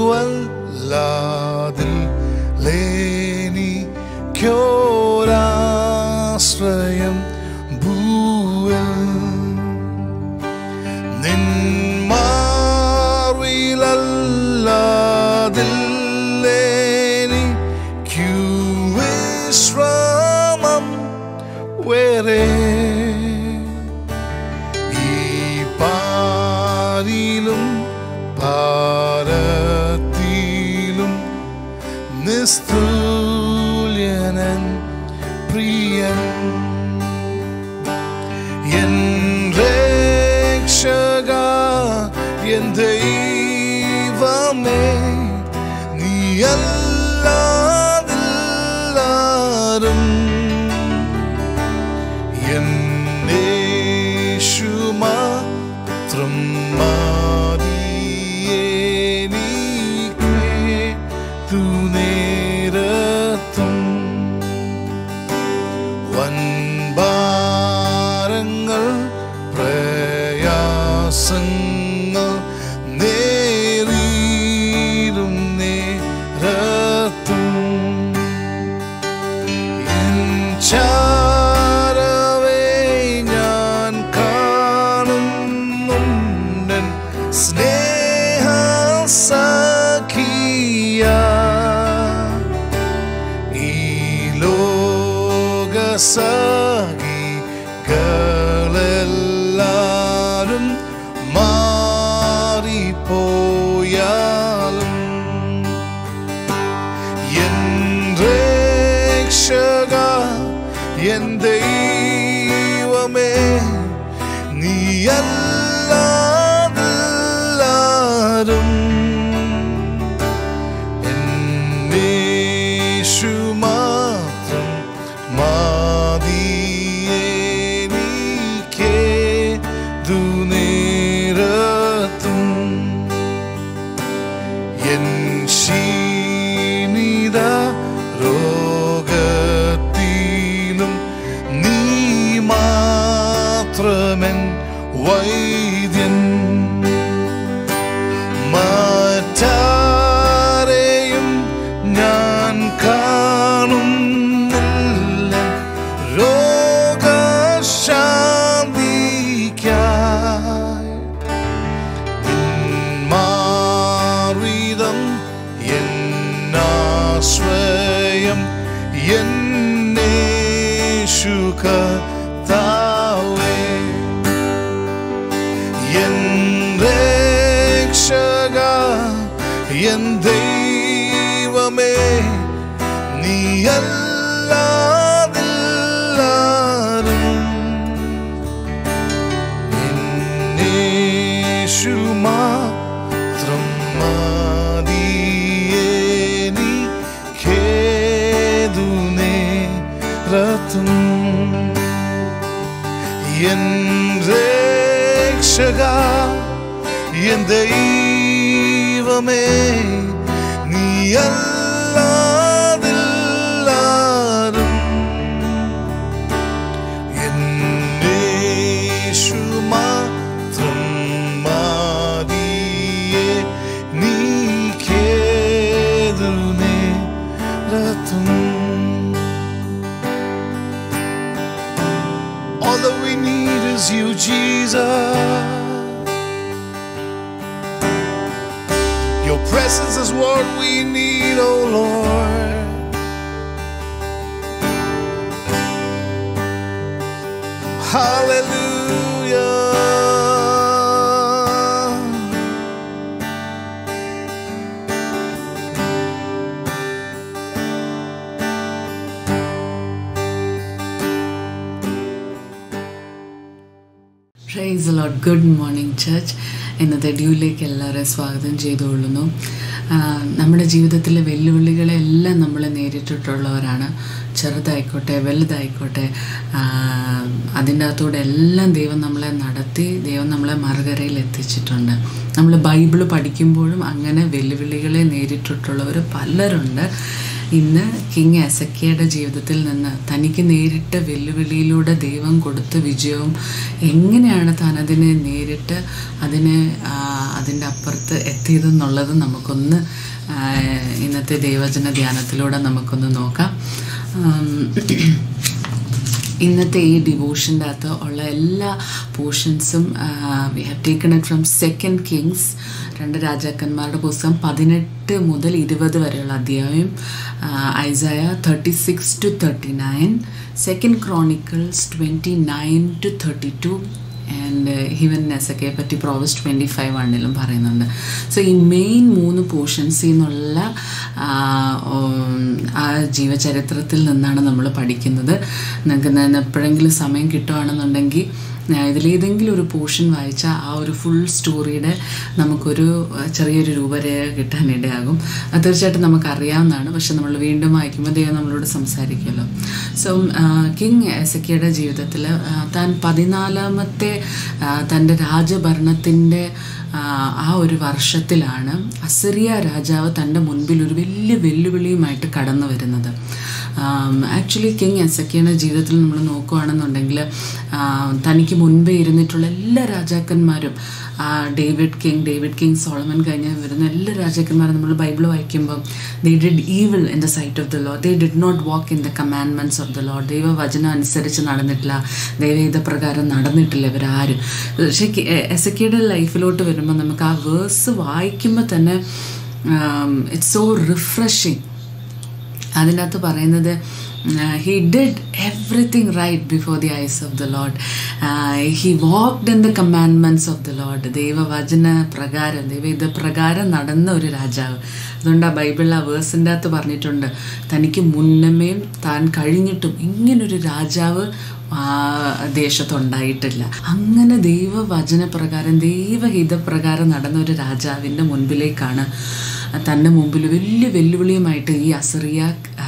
ലേനിക്കോരാശ്രയം ഭൂവിൽ നിന്മാർവിലല്ലാതില്ലേനിക്കു വിശ്രാമം വേറെ ഈ പാരിലും ഭാരത്തിലും നിസ്തുല്യനൻ പ്രിയൻ എൻ രക്ഷക എൻ ദൈവമേ നീയല്ലാതില്ലാരും എൻ യേശു മാത്രം നേരത്തും വൻഭാരങ്ങൾ പ്രയാസങ്ങൾ നേരിടും നേരത്തും എൻ ചാരവേ ഞാൻ കാണുന്നുണ്ടൻ സ്നേഹസഖിയ സഖികളെല്ലാരും മാറിപ്പോയാലും എൻ രക്ഷക എൻ ദൈവമേ നീയല്ലാതില്ലാരും എൻ യേശു മാത്രം നേരത്തും എൻ ക്ഷീണിത രോഗത്തിലും നീ മാത്രമൻ വൈദ്യൻ മറ്റാരെയും ഞാൻ കാണുന്നില്ല രോഗശാന്തിക്കായി മാർവിധം എന്നാശ്രയം എന്നേശു കർത്താവേ എൻ രക്ഷക എൻ ദൈവമേ നീയല്ലാതില്ലാരും എന്നേശു മാത്രം മതിയെനിക്കേതു നേരത്തും എൻ രക്ഷക എൻ ദൈവമേ നീയല്ലാതില്ലാരും എന്നേശു മാത്രം മതിയെനിക്കേതു നേരത്തും. All that we need is you, Jesus. Your presence is what we need, oh Lord. Hallelujah. Praise the Lord. Good morning, church. ഇന്നത്തെ ഡ്യൂയിലേക്ക് എല്ലാവരെയും സ്വാഗതം ചെയ്തുകൊള്ളുന്നു. നമ്മുടെ ജീവിതത്തിലെ വെല്ലുവിളികളെല്ലാം നമ്മൾ നേരിട്ടിട്ടുള്ളവരാണ്. ചെറുതായിക്കോട്ടെ വലുതായിക്കോട്ടെ, അതിൻ്റെ അകത്തൂടെ എല്ലാം ദൈവം നമ്മളെ നടത്തി, ദൈവം നമ്മളെ മറുകരയിൽ എത്തിച്ചിട്ടുണ്ട്. നമ്മൾ ബൈബിള് പഠിക്കുമ്പോഴും അങ്ങനെ വെല്ലുവിളികളെ നേരിട്ടിട്ടുള്ളവർ പലരുണ്ട്. ഇന്ന് കിങ് എസെക്കിയയുടെ ജീവിതത്തിൽ നിന്ന് തനിക്ക് നേരിട്ട വെല്ലുവിളിയിലൂടെ ദൈവം കൊടുത്ത വിജയവും എങ്ങനെയാണ് താൻ അതിനെ നേരിട്ട് അതിൻ്റെ അപ്പുറത്ത് എത്തിയതെന്നുള്ളത് നമുക്കൊന്ന് ഇന്നത്തെ ദൈവവചന ധ്യാനത്തിലൂടെ നമുക്കൊന്ന് നോക്കാം. ഇന്നത്തെ ഈ ഡിവോഷൻ്റെ അകത്ത് ഉള്ള എല്ലാ പോർഷൻസും we have taken it from 2 Kings, 2 രാജാക്കന്മാരുടെ പുസ്തകം 18 മുതൽ 20 വരെയുള്ള അധ്യായം, Isaiah 36 to 39, 2 Chronicles 29 to 32, and even എസെക്കിയെ പറ്റി Proverbs 25:1 പറയുന്നുണ്ട്. സോ ഈ മെയിൻ 3 പോർഷൻസിൽ നിന്നുള്ള ആ ജീവചരിത്രത്തിൽ നിന്നാണ് നമ്മൾ പഠിക്കുന്നത്. നിങ്ങൾക്ക് എപ്പോഴെങ്കിലും സമയം കിട്ടുകയാണെന്നുണ്ടെങ്കിൽ ഇതിലേതെങ്കിലും ഒരു പോർഷൻ വായിച്ചാൽ ആ ഒരു ഫുൾ സ്റ്റോറിയുടെ നമുക്കൊരു ചെറിയൊരു രൂപരേഖ കിട്ടാനിടയാകും. അത് തീർച്ചയായിട്ടും നമുക്കറിയാവുന്നതാണ്, പക്ഷെ നമ്മൾ വീണ്ടും വായിക്കുമ്പോൾ ദൈവം നമ്മളോട് സംസാരിക്കുമല്ലോ. സോ കിങ് എസെക്കിയുടെ ജീവിതത്തിൽ താൻ 14ാമത്തെ തൻ്റെ രാജഭരണത്തിൻ്റെ ആ ഒരു വർഷത്തിലാണ് അസിറിയ രാജാവ് തൻ്റെ മുൻപിൽ ഒരു വലിയ വെല്ലുവിളിയുമായിട്ട് കടന്നു വരുന്നത്. ആക്ച്വലി കിങ് എസെക്കിയുടെ ജീവിതത്തിൽ നമ്മൾ നോക്കുകയാണെന്നുണ്ടെങ്കിൽ തനിക്ക് മുൻപേ ഇരുന്നിട്ടുള്ള എല്ലാ രാജാക്കന്മാരും, ഡേവിഡ് കിങ്, സോളമൻ കഴിഞ്ഞ് വരുന്ന എല്ലാ രാജാക്കന്മാരും നമ്മൾ ബൈബിൾ വായിക്കുമ്പോൾ they did evil in the sight of the Lord, they did not walk in the commandments of the Lord. ദൈവവചനം അനുസരിച്ച് നടന്നിട്ടില്ല, ദൈവഹിതപ്രകാരം നടന്നിട്ടില്ല ഇവരാരും. പക്ഷേ എസെക്കിയുടെ ലൈഫിലോട്ട് വരുമ്പോൾ നമുക്ക് ആ വേഴ്സ് വായിക്കുമ്പോൾ തന്നെ ഇറ്റ്സ് സോ റിഫ്രഷിങ്. അതിനകത്ത് പറയുന്നത് he did everything right before the eyes of the Lord. He walked in the commandments of the Lord. ദൈവവചന പ്രകാരം, ദൈവഹിതപ്രകാരം നടന്ന ഒരു രാജാവ്. അതുകൊണ്ട് ആ ബൈബിളിൽ ആ വേഴ്സിൻ്റെ അകത്ത് പറഞ്ഞിട്ടുണ്ട്, തനിക്ക് മുന്നമേയും താൻ കഴിഞ്ഞിട്ടും ഇങ്ങനൊരു രാജാവ് ദേശത്തുണ്ടായിട്ടില്ല. അങ്ങനെ ദൈവവചനപ്രകാരം, ദൈവഹിതപ്രകാരം നടന്ന ഒരു രാജാവിൻ്റെ മുൻപിലേക്കാണ് തൻ്റെ മുമ്പിൽ വലിയ വെല്ലുവിളിയുമായിട്ട് ഈ അസിറിയ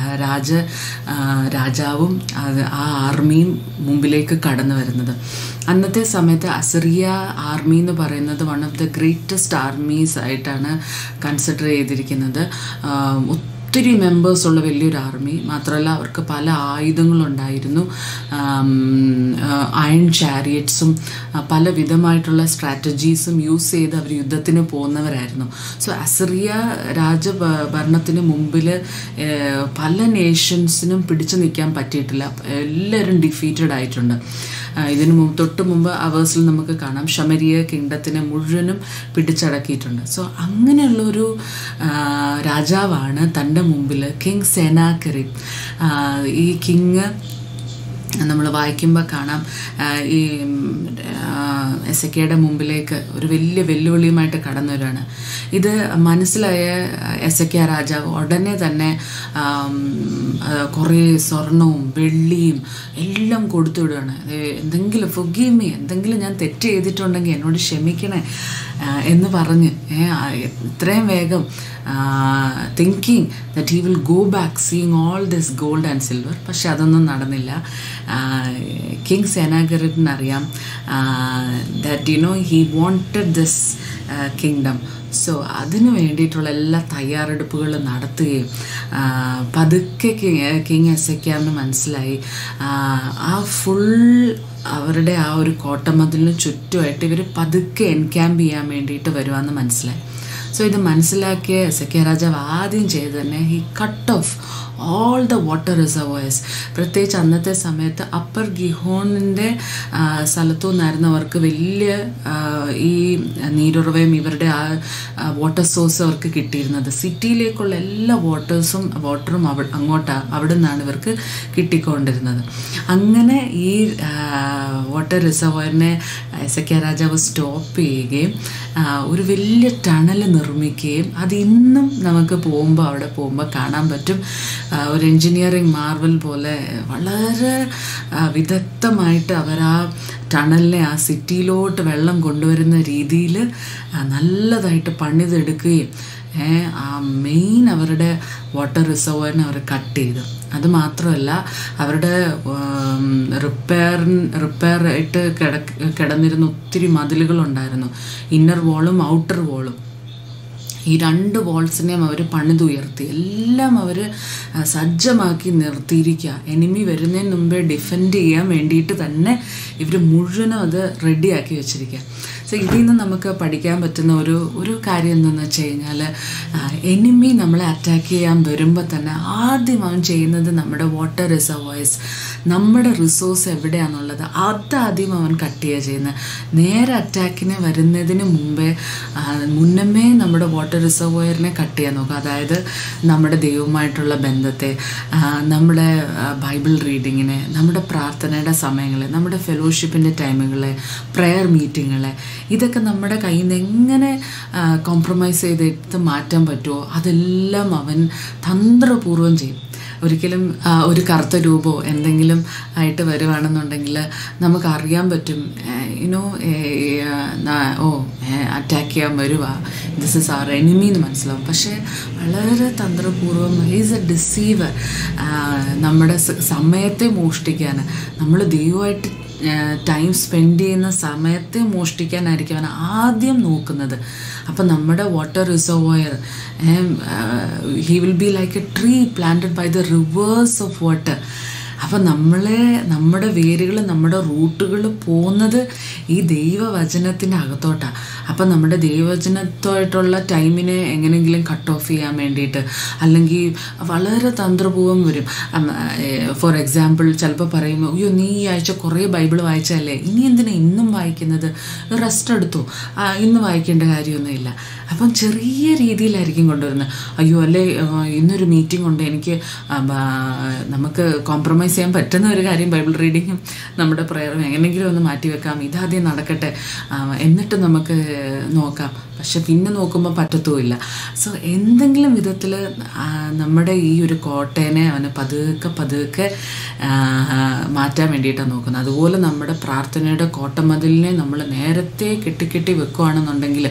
രാജാവും ആ ആർമിയും മുമ്പിലേക്ക് കടന്നു വരുന്നത്. അന്നത്തെ സമയത്ത് അസിറിയ ആർമി എന്ന് പറയുന്നത് one of the greatest armies ആയിട്ടാണ് കൺസിഡർ ചെയ്തിരിക്കുന്നത്. ഒത്തിരി മെമ്പേഴ്സുള്ള വലിയൊരു ആർമി. മാത്രമല്ല അവർക്ക് പല ആയുധങ്ങളുണ്ടായിരുന്നു, അയൺ ചാരിയറ്റ്സും പല വിധമായിട്ടുള്ള സ്ട്രാറ്റജീസും യൂസ് ചെയ്ത് അവർ യുദ്ധത്തിന് പോകുന്നവരായിരുന്നു. സോ അസിറിയ രാജഭരണത്തിന് മുമ്പിൽ പല നേഷൻസിനും പിടിച്ചു നിൽക്കാൻ പറ്റിയിട്ടില്ല. എല്ലാവരും ഡിഫീറ്റഡ് ആയിട്ടുണ്ട്. ഇതിന് തൊട്ട് മുമ്പ് അവേഴ്സിൽ നമുക്ക് കാണാം ശമരിയ കിങ്ഡത്തിനെ മുഴുവനും പിടിച്ചടക്കിയിട്ടുണ്ട്. സോ അങ്ങനെയുള്ളൊരു രാജാവാണ് തൻ്റെ മുമ്പിൽ കിങ് സെനാകെറിബ്. ഈ കിങ് നമ്മൾ വായിക്കുമ്പോൾ കാണാം ഈ എസെക്കിയുടെ മുമ്പിലേക്ക് ഒരു വലിയ വെല്ലുവിളിയുമായിട്ട് കടന്നു വരികയാണ്. ഇത് മനസ്സിലായ എസെക്കിയ രാജാവ് ഉടനെ തന്നെ കുറേ സ്വർണവും വെള്ളിയും എല്ലാം കൊടുത്തു വിടുകയാണ്. എന്തെങ്കിലും ഫൊർഗീവ് മീ, എന്തെങ്കിലും ഞാൻ തെറ്റ് ചെയ്തിട്ടുണ്ടെങ്കിൽ എന്നോട് ക്ഷമിക്കണേ എന്ന് പറഞ്ഞ് ഇത്രയും വേഗം thinking that he will go back seeing all this gold and silver. പക്ഷെ അതൊന്നും നടന്നില്ല. കിങ് സെനാകെറിബിനറിയാം that he wanted this kingdom. So അതിന് വേണ്ടിയിട്ടുള്ള എല്ലാ തയ്യാറെടുപ്പുകളും നടത്തുകയും പതുക്കെ കിങ് എസെക്കിയാവിന് മനസ്സിലായി ആ ഫുൾ അവരുടെ ആ ഒരു കോട്ടമതിലിന് ചുറ്റുമായിട്ട് ഇവർ പതുക്കെ എൻക്യാമ്പ് ചെയ്യാൻ വേണ്ടിയിട്ട് വരുവാന്ന് മനസ്സിലായി. സോ ഇത് മനസ്സിലാക്കിയ എസെക്കിയ രാജാവ് ആദ്യം ചെയ്ത് തന്നെ he cut off all the water reservoirs. പ്രത്യേകിച്ച് അന്നത്തെ സമയത്ത് അപ്പർ ഗിഹോണിൻ്റെ സ്ഥലത്തു നിന്നായിരുന്നവർക്ക് വലിയ ഈ നീരുറവയും ഇവരുടെ ആ വാട്ടർ സോഴ്സ് അവർക്ക് കിട്ടിയിരുന്നത്. സിറ്റിയിലേക്കുള്ള എല്ലാ വാട്ടറും അവിടെ നിന്നാണ് ഇവർക്ക് കിട്ടിക്കൊണ്ടിരുന്നത്. അങ്ങനെ ഈ വാട്ടർ റിസർവോയറിനെ എസെക്കിയ രാജാവ് സ്റ്റോപ്പ് ചെയ്യുകയും ഒരു വലിയ ടണൽ നിർമ്മിക്കുകയും അത് ഇന്നും നമുക്ക് അവിടെ പോകുമ്പോൾ കാണാൻ പറ്റും. ഒരു എൻജിനീയറിങ് മാർവൽ പോലെ വളരെ വിദഗ്ധമായിട്ട് അവർ ആ ടണലിനെ ആ സിറ്റിയിലോട്ട് വെള്ളം കൊണ്ടുവരുന്ന രീതിയിൽ നല്ലതായിട്ട് പണിതെടുക്കുകയും ആ മെയിൻ അവരുടെ വാട്ടർ റിസർവോയറിനെ അവർ കട്ട് ചെയ്തു. അതുമാത്രമല്ല അവരുടെ റിപ്പയർ ആയിട്ട് കിടന്നിരുന്ന ഒത്തിരി മതിലുകളുണ്ടായിരുന്നു, ഇന്നർ വാളും ഔട്ടർ വാളും. ഈ 2 വാൾസിനെയും അവർ പണിതുയർത്തി, എല്ലാം അവർ സജ്ജമാക്കി നിർത്തിയിരിക്കുക. എനിമി വരുന്നതിന് മുമ്പേ ഡിഫെൻഡ് ചെയ്യാൻ വേണ്ടിയിട്ട് തന്നെ ഇവർ മുഴുവനും അത് റെഡിയാക്കി വെച്ചിരിക്കുക. സോ ഇതിൽ നിന്ന് നമുക്ക് പഠിക്കാൻ പറ്റുന്ന ഒരു കാര്യം എന്തെന്ന് വെച്ച് കഴിഞ്ഞാൽ, എനിമി നമ്മളെ അറ്റാക്ക് ചെയ്യാൻ വരുമ്പോൾ തന്നെ ആദ്യം അവൻ ചെയ്യുന്നത് നമ്മുടെ വാട്ടർ റിസർവോയേഴ്സ്, നമ്മുടെ റിസോഴ്സ് എവിടെയാണെന്നുള്ളത് അതാദ്യം അവൻ കട്ട് ചെയ്യുക ചെയ്യുന്നത്. നേരെ അറ്റാക്കിന് വരുന്നതിന് മുന്നമേ നമ്മുടെ വാട്ടർ റിസർവോയറിനെ കട്ട് ചെയ്യാൻ നോക്കുക. അതായത് നമ്മുടെ ദൈവവുമായിട്ടുള്ള ബന്ധത്തെ, നമ്മുടെ ബൈബിൾ റീഡിങ്ങിനെ, നമ്മുടെ പ്രാർത്ഥനയുടെ സമയങ്ങളെ, നമ്മുടെ ഫെലോഷിപ്പിൻ്റെ ടൈമുകളെ, പ്രെയർ മീറ്റിങ്ങുകളെ, ഇതൊക്കെ നമ്മുടെ കയ്യിൽ നിന്ന് എങ്ങനെ കോംപ്രമൈസ് ചെയ്തെടുത്ത് മാറ്റാൻ പറ്റുമോ അതെല്ലാം അവൻ തന്ത്രപൂർവ്വം ചെയ്യും. ഒരിക്കലും ഒരു കറുത്ത രൂപമോ എന്തെങ്കിലും ആയിട്ട് വരുവാണെന്നുണ്ടെങ്കിൽ നമുക്കറിയാൻ പറ്റും, അറ്റാക്ക് ചെയ്യാൻ വരുക, ദിസ് ഇസ് അവർ എനിമി എന്ന് മനസ്സിലാവും. പക്ഷേ വളരെ തന്ത്രപൂർവ്വം ഈസ് എ ഡിസീവർ. നമ്മുടെ സമയത്തെ മോഷ്ടിക്കാൻ, നമ്മൾ ദൈവമായിട്ട് ടൈം സ്പെൻഡ് ചെയ്യുന്ന സമയത്തെ മോഷ്ടിക്കാനായിരിക്കും അവൻ ആദ്യം നോക്കുന്നത്. അപ്പം നമ്മുടെ water reservoir, he will be like a tree planted by the rivers of water. അപ്പം നമ്മുടെ വേരുകൾ, നമ്മുടെ റൂട്ടുകൾ പോകുന്നത് ഈ ദൈവവചനത്തിൻ്റെ അകത്തോട്ടാണ്. അപ്പം നമ്മുടെ ദൈവവചനത്തോട്ടുള്ള ടൈമിനെ എങ്ങനെയെങ്കിലും കട്ട് ഓഫ് ചെയ്യാൻ വേണ്ടിയിട്ട്, അല്ലെങ്കിൽ വളരെ തന്ത്രപൂർവ്വം വരും. ഫോർ എക്സാമ്പിൾ, ചിലപ്പോൾ പറയും, അയ്യോ നീ ഈ ആഴ്ച കുറേ ബൈബിൾ വായിച്ചല്ലേ, ഇനി എന്തിനാ ഇന്നും വായിക്കുന്നത്, റെസ്റ്റ് എടുത്തു, ഇന്ന് വായിക്കേണ്ട കാര്യമൊന്നുമില്ല. അപ്പം ചെറിയ രീതിയിലായിരിക്കും കൊണ്ടുവരുന്നത്. അയ്യോ അല്ലേ ഇന്നൊരു മീറ്റിംഗ് ഉണ്ട്, എനിക്ക് നമുക്ക് കോംപ്രമൈസ് ചെയ്യാൻ പറ്റുന്ന ഒരു കാര്യം ബൈബിൾ റീഡിങ്ങും നമ്മുടെ പ്രയറും എങ്ങനെയെങ്കിലും ഒന്ന് മാറ്റിവെക്കാം, ഇതാദ്യം നടക്കട്ടെ, എന്നിട്ട് നമുക്ക് നോക്കാം. പക്ഷെ പിന്നെ നോക്കുമ്പോൾ പറ്റത്തുമില്ല. സോ എന്തെങ്കിലും വിധത്തിൽ നമ്മുടെ ഈ ഒരു കോട്ടേനെ അവന് പതുക്കെ മാറ്റാൻ വേണ്ടിയിട്ടാണ് നോക്കുന്നത്. അതുപോലെ നമ്മുടെ പ്രാർത്ഥനയുടെ കോട്ടമതിലിനെ നമ്മൾ നേരത്തെ കെട്ടി വെക്കുകയാണെന്നുണ്ടെങ്കിൽ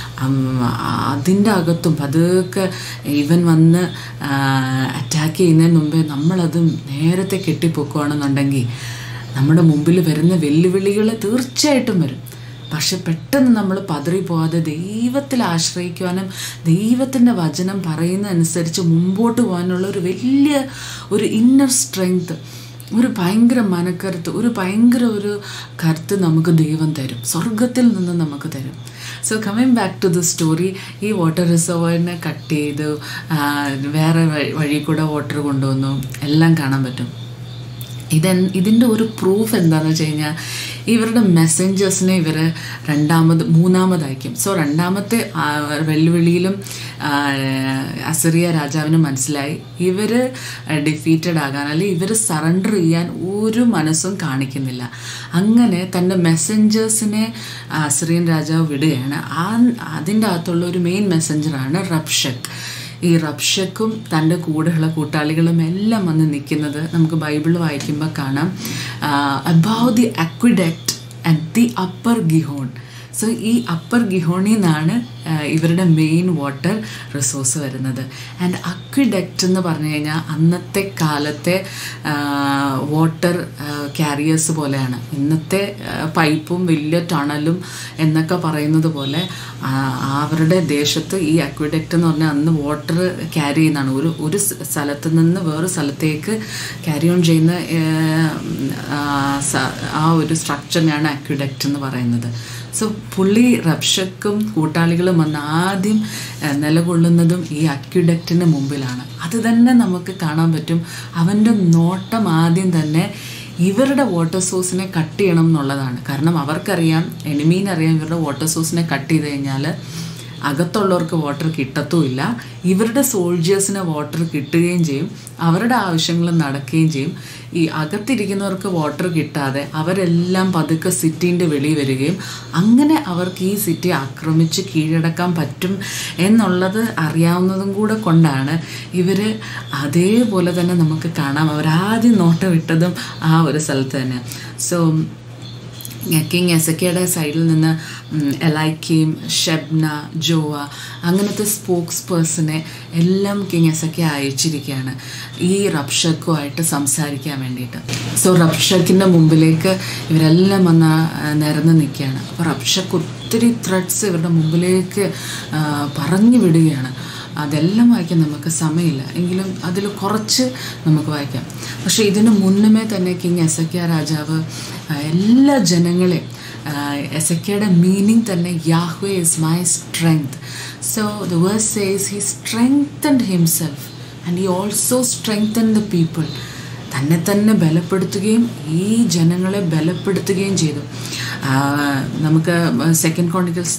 അതിൻ്റെ അകത്തും പതുക്കെ ഇവൻ വന്ന് അറ്റാക്ക് ചെയ്യുന്നതിന് മുമ്പേ നമ്മളത് നേരത്തെ കെട്ടിപ്പൊക്കുകയാണെന്നുണ്ടെങ്കിൽ നമ്മുടെ മുമ്പിൽ വരുന്ന വെല്ലുവിളികൾ തീർച്ചയായിട്ടും വരും. പക്ഷെ പെട്ടെന്ന് നമ്മൾ പതറിപ്പോവാതെ ദൈവത്തിൽ ആശ്രയിക്കുവാനും ദൈവത്തിൻ്റെ വചനം പറയുന്നതനുസരിച്ച് മുമ്പോട്ട് പോകാനുള്ള ഒരു ഇന്നർ സ്ട്രെങ്ത്, ഒരു ഭയങ്കര മനക്കരുത്ത്, ഒരു കരുത്ത് നമുക്ക് ദൈവം തരും, സ്വർഗത്തിൽ നിന്ന് നമുക്ക് തരും. So coming back to the story, ഈ വാട്ടർ റിസർവോയറിനെ കട്ട് ചെയ്തു, വേറെ വഴി കൂടെ വാട്ടർ കൊണ്ടുവന്നു, എല്ലാം കാണാൻ പറ്റും. ഇതിൻ്റെ ഒരു പ്രൂഫ് എന്താണെന്ന് വെച്ച് കഴിഞ്ഞാൽ, ഇവരുടെ മെസ്സഞ്ചേഴ്സിനെ ഇവർ മൂന്നാമത് അയക്കും. സോ രണ്ടാമത്തെ വെല്ലുവിളിയിലും അസിറിയ രാജാവിന് മനസ്സിലായി ഇവർ ഡിഫീറ്റഡ് ആകാൻ, അല്ലെങ്കിൽ ഇവർ സറണ്ടർ ചെയ്യാൻ ഒരു മനസ്സും കാണിക്കുന്നില്ല. അങ്ങനെ തൻ്റെ മെസ്സഞ്ചേഴ്സിനെ അസിറിയൻ രാജാവ് വിടുകയാണ്. അതിൻ്റെ അകത്തുള്ള ഒരു മെയിൻ മെസ്സഞ്ചറാണ് റബ്ഷക്ക്. ഈ റബ്ഷക്കും തൻ്റെ കൂടെയുള്ള കൂട്ടാളികളും എല്ലാം വന്ന് നിൽക്കുന്നത് നമുക്ക് ബൈബിൾ വായിക്കുമ്പോൾ കാണാം. Above the aqueduct and the upper Gihon. So ഈ അപ്പർ ഗിഹോണിൽ നിന്നാണ് ഇവരുടെ മെയിൻ വാട്ടർ റിസോഴ്സ് വരുന്നത്. ആൻഡ് അക്വിഡക്റ്റ് എന്ന് പറഞ്ഞു കഴിഞ്ഞാൽ അന്നത്തെ കാലത്തെ വാട്ടർ ക്യാരിയേഴ്സ് പോലെയാണ്. ഇന്നത്തെ പൈപ്പും വലിയ ടണലും എന്നൊക്കെ പറയുന്നത് പോലെ അവരുടെ ദേശത്ത് ഈ അക്വിഡക്റ്റ് എന്ന് പറഞ്ഞാൽ അന്ന് വാട്ടർ ക്യാരി ചെയ്യുന്നതാണ്. ഒരു സ്ഥലത്ത് നിന്ന് വേറെ സ്ഥലത്തേക്ക് ക്യാരി ഓൺ ചെയ്യുന്ന ആ ഒരു സ്ട്രക്ചറിനെയാണ് അക്വിഡക്റ്റ് എന്ന് പറയുന്നത്. സോ പുള്ളി റബ്ഷക്കും കൂട്ടാളികളും വന്ന് ആദ്യം നിലകൊള്ളുന്നതും ഈ അക്വിഡക്റ്റിന് മുമ്പിലാണ്. അത് തന്നെ നമുക്ക് കാണാൻ പറ്റും. അവൻ്റെ നോട്ടം ആദ്യം തന്നെ ഇവരുടെ വാട്ടർ സോഴ്സിനെ കട്ട് ചെയ്യണം എന്നുള്ളതാണ്. കാരണം അവർക്കറിയാം, എനിമീനറിയാം, ഇവരുടെ വാട്ടർ സോഴ്സിനെ കട്ട് ചെയ്ത് കഴിഞ്ഞാൽ അകത്തുള്ളവർക്ക് വാട്ടർ കിട്ടത്തുമില്ല, ഇവരുടെ സോൾജേഴ്സിന് വാട്ടർ കിട്ടുകയും ചെയ്യും, അവരുടെ ആവശ്യങ്ങൾ നടക്കുകയും ചെയ്യും. ഈ അകത്തിരിക്കുന്നവർക്ക് വാട്ടർ കിട്ടാതെ അവരെല്ലാം പതുക്കെ സിറ്റീൻ്റെ വെളിയിൽ വരികയും അങ്ങനെ അവർക്ക് ഈ സിറ്റി ആക്രമിച്ച് കീഴടക്കാൻ പറ്റും എന്നുള്ളത് അറിയാവുന്നതും കൂടെ കൊണ്ടാണ് ഇവർ അതേപോലെ തന്നെ നമുക്ക് കാണാം അവരാദ്യം നോട്ടം വിട്ടതും ആ ഒരു സ്ഥലത്ത് തന്നെ. സോ കിങ് എസക്കിയുടെ സൈഡിൽ നിന്ന് എലൈക്കീം, ഷെബ്ന, ജോവ അങ്ങനത്തെ സ്പോക്സ് പേഴ്സണെ എല്ലാം കിങ് എസക്കിയ അയച്ചിരിക്കുകയാണ് ഈ റബ്ഷക്കുമായിട്ട് സംസാരിക്കാൻ വേണ്ടിയിട്ട്. സോ റബ്ഷക്കിൻ്റെ മുമ്പിലേക്ക് ഇവരെല്ലാം വന്ന് നിരന്ന് നിൽക്കുകയാണ്. അപ്പോൾ റബ്ഷക്ക് ഒത്തിരി ത്രെഡ്സ് ഇവരുടെ മുമ്പിലേക്ക് പറഞ്ഞു വിടുകയാണ്. അതെല്ലാം വായിക്കാൻ നമുക്ക് സമയമില്ല, എങ്കിലും അതിൽ കുറച്ച് നമുക്ക് വായിക്കാം. പക്ഷേ ഇതിന് മുന്നമേ തന്നെ കിങ് എസെക്കിയാ രാജാവ് എല്ലാ ജനങ്ങളെയും, എസെക്കിയയുടെ മീനിങ് തന്നെ Yahweh is my strength. So the verse says he strengthened himself and he also strengthened the people. തന്നെ ബലപ്പെടുത്തുകയും ഈ ജനങ്ങളെ ബലപ്പെടുത്തുകയും ചെയ്തു. നമുക്ക് 2 Chronicles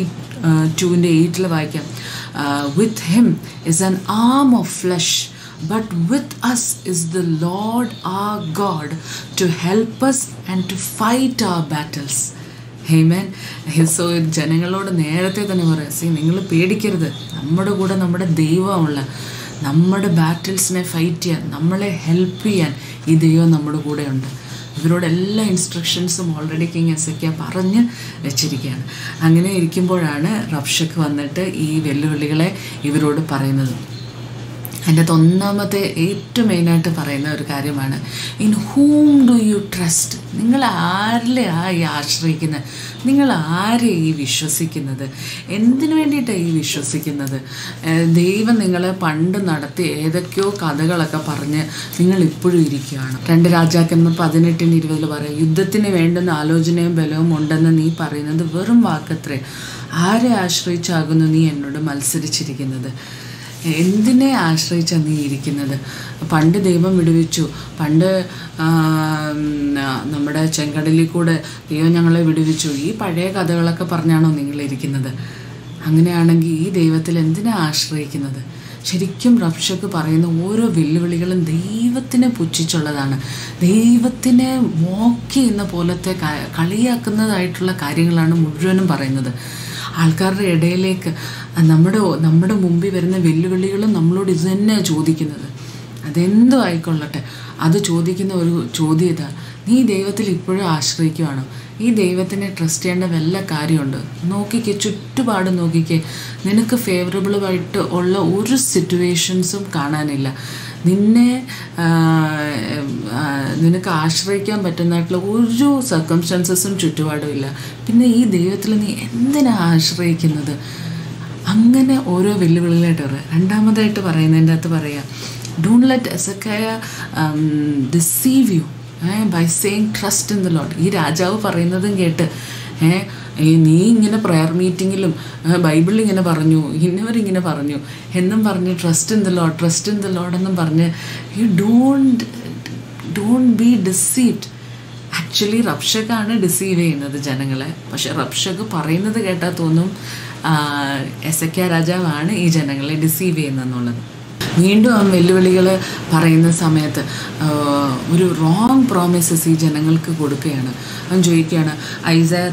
32:8 വായിക്കാം. With him is an arm of flesh, but with us is the Lord our God to help us and to fight our battles. Amen. So ജനങ്ങളോട് നേരത്തെ തന്നെ പറയാം, നിങ്ങൾ പേടിക്കരുത്, നമ്മുടെ കൂടെ നമ്മുടെ ദൈവമുള്ള, നമ്മുടെ ബാറ്റിൽസിനെ ഫൈറ്റ് ചെയ്യാൻ, നമ്മളെ ഹെൽപ്പ് ചെയ്യാൻ ഈ ദൈവം നമ്മുടെ കൂടെ ഉണ്ട്. ഇവരോട് എല്ലാ ഇൻസ്ട്രക്ഷൻസും ഓൾറെഡി കിങ് എസെക്കിയ പറഞ്ഞ് വെച്ചിരിക്കുകയാണ്. അങ്ങനെ ഇരിക്കുമ്പോഴാണ് റബ്ഷക്ക് വന്നിട്ട് ഈ വെല്ലുവിളികളെ ഇവരോട് പറയുന്നത്. അതിൻ്റെ ഒന്നാമത്തെ ഏറ്റവും മെയിനായിട്ട് പറയുന്ന ഒരു കാര്യമാണ്, in whom do you trust? നിങ്ങൾ ആരിലെ ഈ ആശ്രയിക്കുന്നത്? നിങ്ങൾ ആരെ ഈ വിശ്വസിക്കുന്നത്? എന്തിനു വേണ്ടിയിട്ടാണ് ഈ വിശ്വസിക്കുന്നത്? ദൈവം നിങ്ങളെ പണ്ട് നടത്തി ഏതൊക്കെയോ കഥകളൊക്കെ പറഞ്ഞ് നിങ്ങൾ ഇപ്പോഴും ഇരിക്കുകയാണ്. 2 രാജാക്കന്മാർ 18:20 പറയാം, യുദ്ധത്തിന് വേണ്ടുന്ന ആലോചനയും ബലവും ഉണ്ടെന്ന് നീ പറയുന്നത് വെറും വാക്കത്രേ. ആരെ ആശ്രയിച്ചാകുന്നു നീ എന്നോട് മത്സരിച്ചിരിക്കുന്നത്? എന്തിനെ ആശ്രയിച്ചാണ് നീ ഇരിക്കുന്നത്? പണ്ട് ദൈവം വിടുവിച്ചു, പണ്ട് നമ്മുടെ ചെങ്കടലിൽ കൂടെ ദൈവം ഞങ്ങളെ വിടുവിച്ചു, ഈ പഴയ കഥകളൊക്കെ പറഞ്ഞാണോ നിങ്ങളിരിക്കുന്നത്? അങ്ങനെയാണെങ്കിൽ ഈ ദൈവത്തിൽ എന്തിനാ ആശ്രയിക്കുന്നത്? ശരിക്കും റബ്ഷക്ക് പറയുന്ന ഓരോ വെല്ലുവിളികളും ദൈവത്തിനെ പുച്ഛിച്ചുള്ളതാണ്. ദൈവത്തിനെ മോക്ക് ചെയ്യുന്ന പോലത്തെ കളിയാക്കുന്നതായിട്ടുള്ള കാര്യങ്ങളാണ് മുഴുവനും പറയുന്നത്. ആൾക്കാരുടെ ഇടയിലേക്ക് നമ്മുടെ മുമ്പിൽ വരുന്ന വെല്ലുവിളികളും നമ്മളോട് ഇത് തന്നെ ചോദിക്കുന്നത്. അതെന്തോ ആയിക്കൊള്ളട്ടെ, അത് ചോദിക്കുന്ന ഒരു ചോദ്യം ഇതാ, നീ ദൈവത്തിൽ ഇപ്പോഴും ആശ്രയിക്കുവാണോ? ഈ ദൈവത്തിനെ ട്രസ്റ്റ് ചെയ്യേണ്ട വല്ല കാര്യമുണ്ട്? നോക്കിക്കേ, ചുറ്റുപാട് നോക്കിക്കേ, നിനക്ക് ഫേവറബിളായിട്ട് ഉള്ള ഒരു സിറ്റുവേഷൻസും കാണാനില്ല. നിനക്ക് ആശ്രയിക്കാൻ പറ്റുന്നതായിട്ടുള്ള ഒരു സർക്കംസ്റ്റൻസസും ചുറ്റുപാടും ഇല്ല. പിന്നെ ഈ ദൈവത്തിൽ നീ എന്തിനാ ആശ്രയിക്കുന്നത്? അങ്ങനെ ഓരോ വെല്ലുവിളികളായിട്ട് പറയാം. രണ്ടാമതായിട്ട് പറയുന്നതിൻ്റെ അകത്ത് പറയാം, don't let Hezekiah deceive you by saying trust in the Lord. ഈ രാജാവ് പറയുന്നതും കേട്ട് നീ ഇങ്ങനെ പ്രയർ മീറ്റിങ്ങിലും ബൈബിളിൽ ഇങ്ങനെ പറഞ്ഞു, ഇന്നവരിങ്ങനെ പറഞ്ഞു എന്നും പറഞ്ഞ് ട്രസ്റ്റ് ഇൻ ദ ലോർഡ് എന്നും പറഞ്ഞ് you don't be deceived. Actually റബ്ഷക്കാണ് ഡിസീവ് ചെയ്യുന്നത് ജനങ്ങളെ. പക്ഷെ റബ്ഷക്ക് പറയുന്നത് കേട്ടാൽ തോന്നും എസെക്കിയ രാജാവാണ് ഈ ജനങ്ങളെ ഡിസീവ് ചെയ്യുന്നതെന്നുള്ളത്. വീണ്ടും ആ വെല്ലുവിളികൾ പറയുന്ന സമയത്ത് ഒരു റോങ് പ്രോമിസസ് ഈ ജനങ്ങൾക്ക് കൊടുക്കുകയാണ്. അവൻ ചോദിക്കുകയാണ്, ഐസയ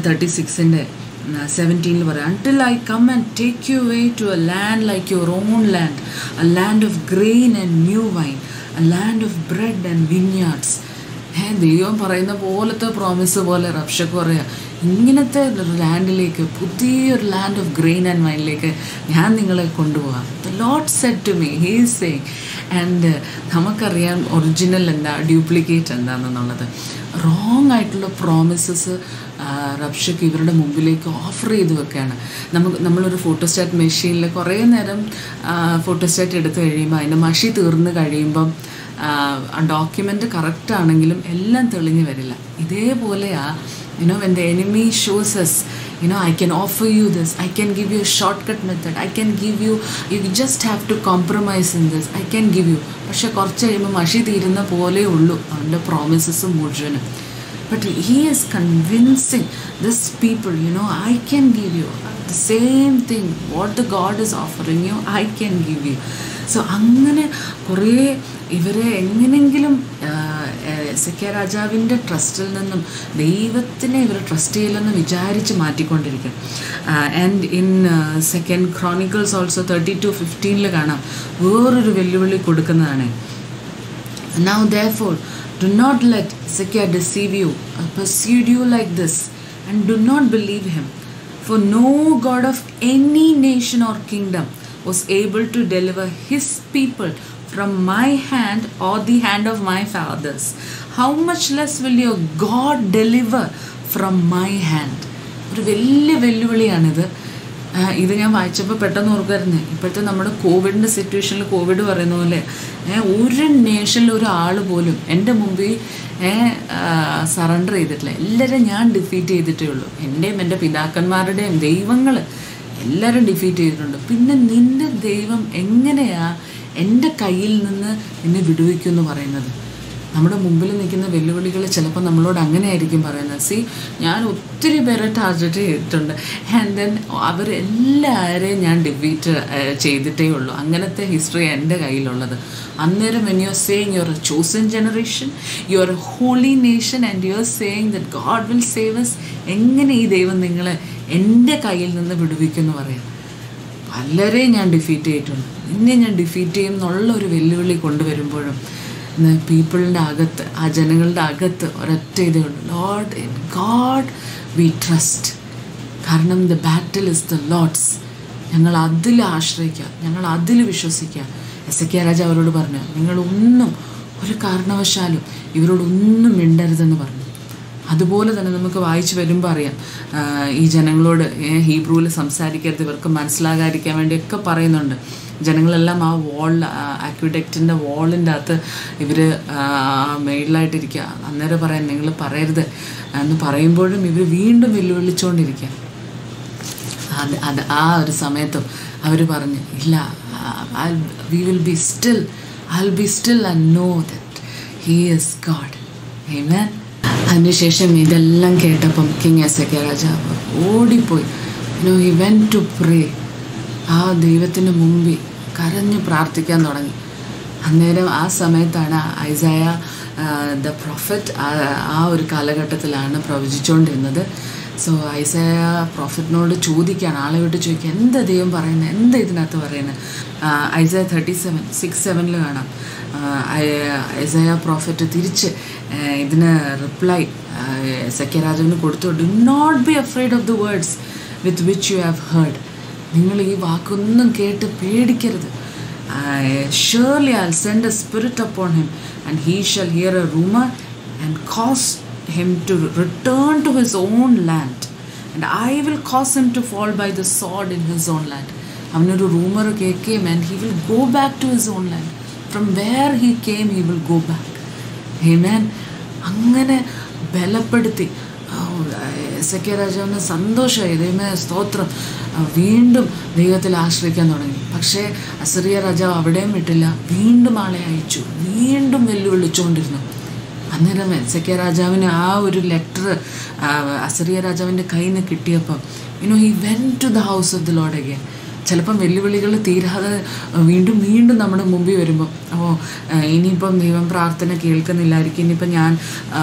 36:17 പറയാം, until I come and take you away to a land like your own land, a land of grain and new wine, a land of bread and vineyards. ദൈവം പറയുന്ന പോലത്തെ പ്രോമിസ് പോലെ റബ്ഷക്ക് പറയാം, ഇങ്ങനത്തെ ലാൻഡിലേക്ക്, പുതിയൊരു ലാൻഡ് ഓഫ് ഗ്രെയിൻ ആൻഡ് വൈനിലേക്ക് ഞാൻ നിങ്ങളെ കൊണ്ടുപോകാം. The Lord said to me, he is saying. And നമുക്കറിയാം ഒറിജിനൽ എന്താ, ഡ്യൂപ്ലിക്കേറ്റ് എന്താണെന്നുള്ളത്. റോങ് ആയിട്ടുള്ള പ്രോമിസസ് റബ്ഷക്ക് ഇവരുടെ മുമ്പിലേക്ക് ഓഫർ ചെയ്ത് വെക്കുകയാണ്. നമ്മളൊരു ഫോട്ടോസ്റ്റാറ്റ് മെഷീനിൽ കുറേ നേരം ഫോട്ടോസ്റ്റാറ്റ് എടുത്ത് കഴിയുമ്പോൾ അതിൻ്റെ മഷി തീർന്ന് കഴിയുമ്പം ആ ഡോക്യുമെൻ്റ് കറക്റ്റ് ആണെങ്കിലും എല്ലാം തെളിഞ്ഞു വരില്ല. ഇതേപോലെയാ when the enemy shows us, I can offer you this, I can give you a shortcut method, I can give you just have to compromise in this, I can give you. പക്ഷെ കുറച്ച് കഴിയുമ്പോൾ മഷി തീരുന്ന പോലെ ഉള്ളൂ അവൻ്റെ promises മുഴുവനും. But he is convincing this people, I can give you the same thing, what the God is offering you, I can give you. So അങ്ങനെ കുറേ ഇവരെ എങ്ങനെയെങ്കിലും എസെക്കിയ രാജാവിൻ്റെ ട്രസ്റ്റിൽ നിന്നും ദൈവത്തിനെ ഇവർ ട്രസ്റ്റ് ചെയ്യില്ലെന്ന് വിചാരിച്ച് മാറ്റിക്കൊണ്ടിരിക്കും. ആൻഡ് ഇൻ 2 Chronicles ഓൾസോ 32:15 കാണാം, വേറൊരു വെല്ലുവിളി കൊടുക്കുന്നതാണ്. Now therefore do not let Hezekiah deceive you or pursue you like this, and do not believe him, for no God of any nation or kingdom was able to deliver his people from my hand or the hand of my fathers, how much less will your God deliver from my hand? ഒരു വലിയ വെല്ലുവിളിയാണിത്. ഇത് ഞാൻ വായിച്ചപ്പോൾ പെട്ടെന്ന് ഓർക്കായിരുന്നു, ഇപ്പോഴത്തെ നമ്മുടെ കോവിഡിൻ്റെ സിറ്റുവേഷനിൽ കോവിഡ് പറയുന്ന പോലെ ഒരു നേഷനിൽ ഒരാൾ പോലും എൻ്റെ മുമ്പിൽ സറണ്ടർ ചെയ്തിട്ടില്ല. എല്ലാവരും ഞാൻ ഡിഫീറ്റ് ചെയ്തിട്ടേ ഉള്ളൂ. എൻ്റെയും എൻ്റെ പിതാക്കന്മാരുടെയും ദൈവങ്ങൾ എല്ലാവരും ഡിഫീറ്റ് ചെയ്തിട്ടുണ്ട്. പിന്നെ നിൻ്റെ ദൈവം എങ്ങനെയാ എൻ്റെ കയ്യിൽ നിന്ന് നിന്നെ വിടുവിക്കുമെന്ന് പറയുന്നത്? നമ്മുടെ മുമ്പിൽ നിൽക്കുന്ന വെല്ലുവിളികൾ ചിലപ്പോൾ നമ്മളോട് അങ്ങനെ ആയിരിക്കും പറയുന്നത്. ഞാൻ ഒത്തിരി പേരെ ടാർഗറ്റ് ചെയ്തിട്ടുണ്ട്, ആൻഡ് ദെൻ അവരെല്ലാവരെയും ഞാൻ ഡിഫീറ്റ് ചെയ്തിട്ടേ ഉള്ളൂ. അങ്ങനത്തെ ഹിസ്റ്ററി എൻ്റെ കയ്യിലുള്ളത്. അന്നേരം when you are saying you are a chosen generation, you are a holy nation, and you are saying that God will save us, എങ്ങനെ ഈ ദൈവം നിങ്ങളെ എൻ്റെ കയ്യിൽ നിന്ന് വിടുവിക്കുമെന്ന് പറയാം. പലരെയും ഞാൻ ഡിഫീറ്റ് ചെയ്തിട്ടുണ്ട്, നിന്നെ ഞാൻ ഡിഫീറ്റ് ചെയ്യും എന്നുള്ള ഒരു വെല്ലുവിളി കൊണ്ടുവരുമ്പോഴും പീപ്പിളിൻ്റെ അകത്ത്, ആ ജനങ്ങളുടെ അകത്ത് ഒരൊറ്റ ഇതേ ഉള്ളൂ, Lord in God we trust. കാരണം the battle is the Lord's. ഞങ്ങൾ അതിൽ ആശ്രയിക്കുക, ഞങ്ങൾ അതിൽ വിശ്വസിക്കുക. എസെക്കിയ രാജാവ് അവരോട് പറഞ്ഞു, നിങ്ങളൊന്നും ഒരു കാരണവശാലും ഇവരോടൊന്നും മിണ്ടരുതെന്ന് പറഞ്ഞു. അതുപോലെ തന്നെ നമുക്ക് വായിച്ച് വരുമ്പോൾ അറിയാം, ഈ ജനങ്ങളോട് ഹീബ്രുവിൽ സംസാരിക്കരുത്, ഇവർക്ക് മനസ്സിലാകാതിരിക്കാൻ വേണ്ടിയൊക്കെ പറയുന്നുണ്ട്. ജനങ്ങളെല്ലാം ആ അക്വിഡക്റ്റിൻ്റെ വാളിൻ്റെ അകത്ത് ഇവർ മെയിലായിട്ടിരിക്കുക. അന്നേരം പറയാൻ നിങ്ങൾ പറയരുത് എന്ന് പറയുമ്പോഴും ഇവർ വീണ്ടും വെല്ലുവിളിച്ചുകൊണ്ടിരിക്കുക. അത് ആ ഒരു സമയത്തും അവർ പറഞ്ഞു, ഇല്ല, we will be still, I'll be still and know that he is God. Amen. അതിനുശേഷം ഇതെല്ലാം കേട്ടപ്പം കിങ് എസെക്കിയ രാജാവ് ഓടിപ്പോയി. he went to pray. ആ ദൈവത്തിൻ്റെ മുമ്പിൽ കരഞ്ഞ് പ്രാർത്ഥിക്കാൻ തുടങ്ങി. അന്നേരം ആ സമയത്താണ് ഐസയ ദ പ്രൊഫറ്റ് ആ ഒരു കാലഘട്ടത്തിലാണ് പ്രവചിച്ചുകൊണ്ടിരുന്നത്. സോ ഐസയ പ്രൊഫറ്റിനോട് ചോദിക്കുകയാണ്, ആളെ വിട്ട് ചോദിക്കുക, എന്താ ദൈവം പറയുന്നത്, എന്താ ഇതിനകത്ത് പറയുന്നത്? ഐസയ 37:6-7 കാണാം. ഐസയ പ്രൊഫറ്റ് തിരിച്ച് ഇതിന് റിപ്ലൈ എസെക്കിയ രാജാവിന് കൊടുത്തു, do not be afraid of the words with which you have heard. നിങ്ങൾ ഈ വാക്കൊന്നും കേട്ട് പേടിക്കരുത്. Surely I'll send a spirit upon him, and he shall hear a rumor and cause him to return to his own land, and I will cause him to fall by the sword in his own land. അവനൊരു rumour കേൾക്കുകയും and he will go back to his own land. From where he came he will go back. Amen. അങ്ങനെ ബലപ്പെടുത്തി എസെക്കിയ രാജാവിന് സന്തോഷമായി. ദൈവമേ സ്തോത്രം. വീണ്ടും ദൈവത്തിൽ ആശ്രയിക്കാൻ തുടങ്ങി. പക്ഷേ അസിറിയ രാജാവ് അവിടെയും വിട്ടില്ല, വീണ്ടും ആളെ അയച്ചു, വീണ്ടും വെല്ലുവിളിച്ചുകൊണ്ടിരുന്നു. അന്നേരം എസെക്കിയ രാജാവിന് ആ ഒരു ലെറ്റർ അസിറിയ രാജാവിൻ്റെ കയ്യിൽ നിന്ന് കിട്ടിയപ്പം he went to the house of the Lord again. ചിലപ്പം വെല്ലുവിളികൾ തീരാതെ വീണ്ടും വീണ്ടും നമ്മുടെ മുമ്പിൽ വരുമ്പം ഇനിയിപ്പം ദൈവം പ്രാർത്ഥന കേൾക്കുന്നില്ലായിരിക്കും, ഇനിയിപ്പം ഞാൻ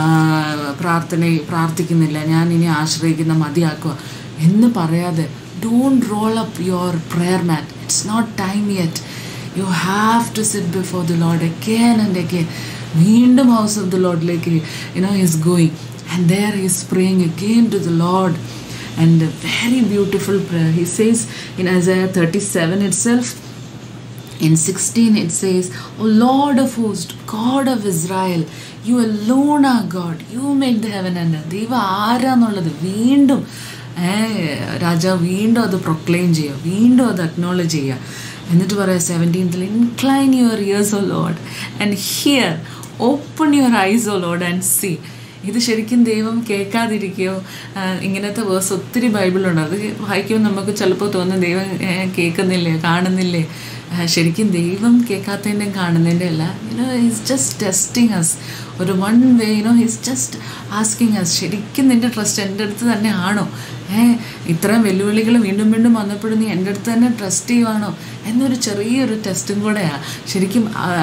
പ്രാർത്ഥിക്കുന്നില്ല, ഞാൻ ഇനി ആശ്രയിക്കുന്ന മതിയാക്കുക എന്ന് പറയാതെ, don't roll up your prayer mat. It's not time yet. You have to sit before the Lord again and again. വീണ്ടും house of the Lordലേക്ക് he's going, and there he's praying again to the Lord. And a very beautiful prayer. He says in Isaiah 37 itself, in 16 it says, O Lord of hosts, God of Israel, you alone are God. You made the heaven and earth. ദൈവം ആരാന്നുള്ളത് വീണ്ടും രാജാവ് വീണ്ടും അത് proclaim ചെയ്യുക, വീണ്ടും അത് acknowledge ചെയ്യുക. എന്നിട്ട് പറയാം 17th, incline your ears, O Lord, and hear. Open your eyes, O Lord, and see. ഇത് ശരിക്കും ദൈവം കേൾക്കാതിരിക്കുകയോ? ഇങ്ങനത്തെ വേഴ്സ് ഒത്തിരി ബൈബിളുണ്ട്. അത് വായിക്കുമ്പോൾ നമുക്ക് ചിലപ്പോൾ തോന്നും ദൈവം കേൾക്കുന്നില്ലേ, കാണുന്നില്ലേ. ശരിക്കും ദൈവം കേൾക്കാത്തതിൻ്റെയും കാണുന്നതിൻ്റെ അല്ല. Is just testing us. ഒരു one way is just asking us, ശരിക്കും നിൻ്റെ ട്രസ്റ്റ് എൻ്റെ അടുത്ത് തന്നെ ആണോ? ഇത്രയും വെല്ലുവിളികൾ വീണ്ടും വീണ്ടും വന്നപ്പോഴും നീ എൻ്റെ അടുത്ത് തന്നെ ട്രസ്റ്റ് ചെയ്യുവാണോ എന്നൊരു ചെറിയൊരു ടെസ്റ്റും കൂടെയാണ്. ശരിക്കും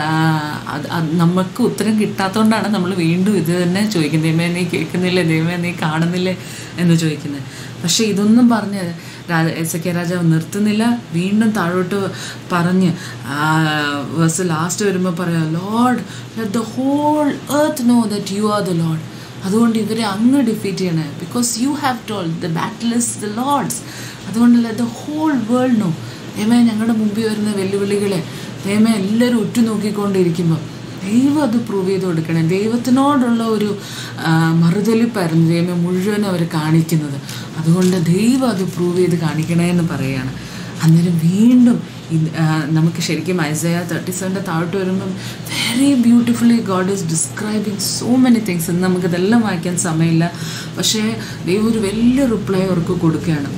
നമുക്ക് ഉത്തരം കിട്ടാത്തതുകൊണ്ടാണ് നമ്മൾ വീണ്ടും ഇത് തന്നെ ചോദിക്കുന്നത്, ദൈവമേ നീ കേൾക്കുന്നില്ലേ, ദൈവമേ നീ കാണുന്നില്ലേ എന്ന് ചോദിക്കുന്നത്. പക്ഷേ ഇതൊന്നും പറഞ്ഞ് എസെക്കിയ രാജാവ് നിർത്തുന്നില്ല. വീണ്ടും താഴോട്ട് പറഞ്ഞ് വേഴ്സ് ലാസ്റ്റ് വരുമ്പോൾ പറയാം, Lord let the whole earth know that you are the Lord. അതുകൊണ്ട് ഇവരെ അങ്ങ് ഡിഫീറ്റ് ചെയ്യണേ. Because you have told the battle is the Lord's. അതുകൊണ്ട് let the whole world know. ഞങ്ങളുടെ മുമ്പിൽ വരുന്ന വെല്ലുവിളികളെ ദൈവമേ എല്ലാവരും ഉറ്റുനോക്കിക്കൊണ്ടിരിക്കുമ്പോൾ ദൈവം അത് പ്രൂവ് ചെയ്ത് കൊടുക്കണേ. ദൈവത്തിനോടുള്ള ഒരു മറുതലിപ്പായിരുന്നു ദൈവമേ മുഴുവനും അവർ കാണിക്കുന്നത്. അതുകൊണ്ട് ദൈവം അത് പ്രൂവ് ചെയ്ത് കാണിക്കണേ എന്ന് പറയുകയാണ്. അന്നേരം വീണ്ടും നമുക്ക് ശരിക്കും ഐസയ 37 താഴോട്ട് വരുമ്പം very beautifully God is describing so many things. ഇന്ന് നമുക്കിതെല്ലാം വായിക്കാൻ സമയമില്ല. പക്ഷേ ദൈവം ഒരു വലിയ റിപ്ലൈ അവർക്ക് കൊടുക്കുകയാണ്.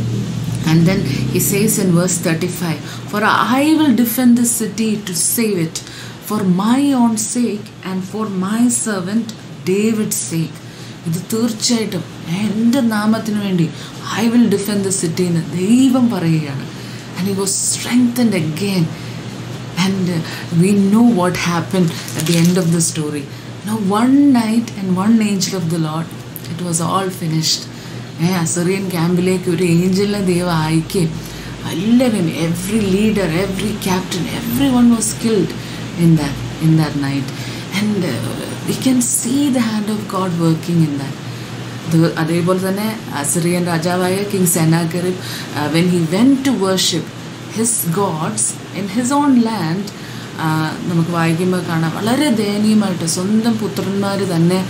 And then he says in verse 35, "For I will defend this city to save it, for my own sake and for my servant David's sake." ഇത് തീർച്ചയായിട്ടും എൻ്റെ നാമത്തിന് വേണ്ടി I will defend the city എന്ന് ദൈവം പറയുകയാണ്. And he was strengthened again. And we know what happened at the end of the story. Now one night and one angel of the Lord, it was all finished. അസറിയൻ ക്യാമ്പിലേക്ക് ഒരു ഏഞ്ചലിനെ ദൈവം അയക്കുകയും എല്ലാവരും, every leader, every captain, every one was killed in that night. And we can see the hand of God working in that. അതേപോലെ തന്നെ Assyrian രാജാവായ king Sennacherib when he went to worship his gods in his own land, നമുക്ക് വായിക്കുമ്പോൾ കാണാം വളരെ ദയനീയമായിട്ട് സ്വന്തം പുത്രന്മാർ തന്നെ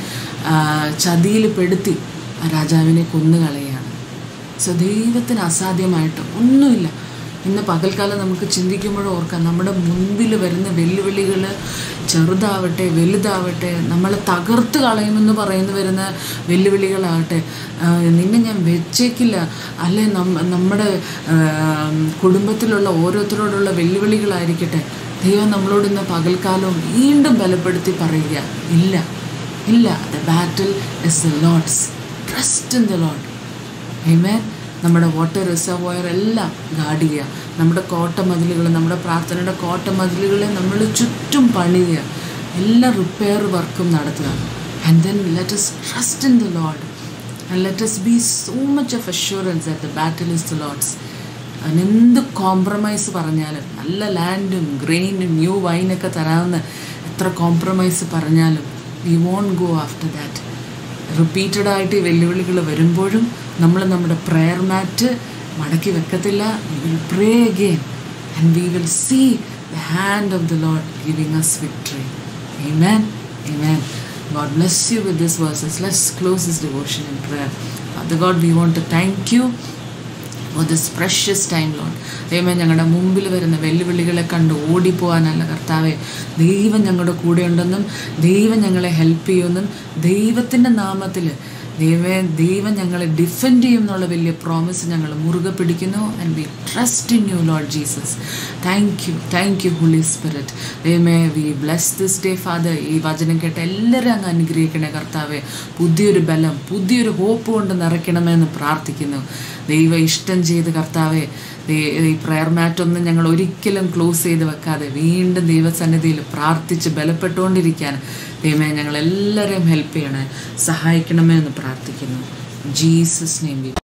ചതിയിൽ പെടുത്തി ആ രാജാവിനെ കൊന്നുകളയാണ്. സോ ദൈവത്തിന് അസാധ്യമായിട്ട് ഒന്നുമില്ല. ഇന്ന് പകൽക്കാലം നമുക്ക് ചിന്തിക്കുമ്പോഴും ഓർക്കാം, നമ്മുടെ മുൻപിൽ വരുന്ന വെല്ലുവിളികൾ ചെറുതാവട്ടെ വലുതാവട്ടെ, നമ്മളെ തകർത്ത് കളയുമെന്ന് പറയുന്നു വരുന്ന വെല്ലുവിളികളാകട്ടെ, നിന്നെ ഞാൻ വെച്ചേക്കില്ല, അല്ലെ നമ്മുടെ കുടുംബത്തിലുള്ള ഓരോരുത്തരോടുള്ള വെല്ലുവിളികളായിരിക്കട്ടെ, ദൈവം നമ്മളോട് ഇന്ന് പകൽക്കാലവും വീണ്ടും ബലപ്പെടുത്തി പറയുക, ഇല്ല ഇല്ല, the battle is the Lord's, trust in the Lord. Amen. നമ്മുടെ വാട്ടർ റിസർവോയർ എല്ലാം ഗാർഡ് ചെയ്യുക, നമ്മുടെ കോട്ടമതിലുകൾ, നമ്മുടെ പ്രാർത്ഥനയുടെ കോട്ടമതിലുകളെ നമ്മൾ ചുറ്റും പണിയുക, എല്ലാ റിപ്പയർ വർക്കും നടത്തുക. And then let us trust in the Lord and let us be so much of assurance that the battle is the Lord's. അതിനെന്ത് കോംപ്രമൈസ് പറഞ്ഞാലും, നല്ല ലാൻഡും ഗ്രെയിനും ന്യൂ വൈനൊക്കെ തരാമെന്ന് എത്ര കോംപ്രമൈസ് പറഞ്ഞാലും we won't go after that. റിപ്പീറ്റഡായിട്ട് ഈ വെല്ലുവിളികൾ വരുമ്പോഴും നമ്മൾ നമ്മുടെ പ്രെയർ മാറ്റ് മടക്കി വെക്കത്തില്ല. We will pray again and we will see the hand of the Lord giving us victory. Amen. Amen. God bless you with these verses. Let's close this devotion in prayer. Father God, we want to thank you for this precious time, Lord. ദൈവമേ, ഞങ്ങളുടെ മുമ്പിൽ വരുന്ന വെല്ലുവിളികളെ കണ്ട് ഓടിപ്പോകാനല്ല കർത്താവേ, ദൈവം ഞങ്ങളുടെ കൂടെ ഉണ്ടെന്നും ദൈവം ഞങ്ങളെ ഹെൽപ്പ് ചെയ്യുമെന്നും ദൈവത്തിൻ്റെ നാമത്തിൽ ദൈവം ഞങ്ങളെ ഡിഫെൻഡ് ചെയ്യും എന്നുള്ള വലിയ പ്രോമിസ് ഞങ്ങൾ മുറുകെ പിടിക്കുന്നു. And we trust in you Lord Jesus. Thank you Holy Spirit. ദൈവമേ, we bless this day Father. ഈ വചനം കേട്ട എല്ലാവരും അങ്ങ് അനുഗ്രഹിക്കണേ കർത്താവെ. പുതിയൊരു ബലം, പുതിയൊരു ഹോപ്പ് കൊണ്ട് നിറയ്ക്കണമെന്ന് പ്രാർത്ഥിക്കുന്നു. ദൈവം ഇഷ്ടം ചെയ്ത് കർത്താവെ, ഈ പ്രയർ മാറ്റൊന്നും ഞങ്ങൾ ഒരിക്കലും ക്ലോസ് ചെയ്ത് വെക്കാതെ വീണ്ടും ദൈവസന്നിധിയിൽ പ്രാർത്ഥിച്ച് ബലപ്പെട്ടുകൊണ്ടിരിക്കാൻ ദൈവമേ ഞങ്ങളെല്ലാവരെയും ഹെൽപ്പ് ചെയ്യണേ, സഹായിക്കണമേ എന്ന് പ്രാർത്ഥിക്കുന്നു. Jesus name.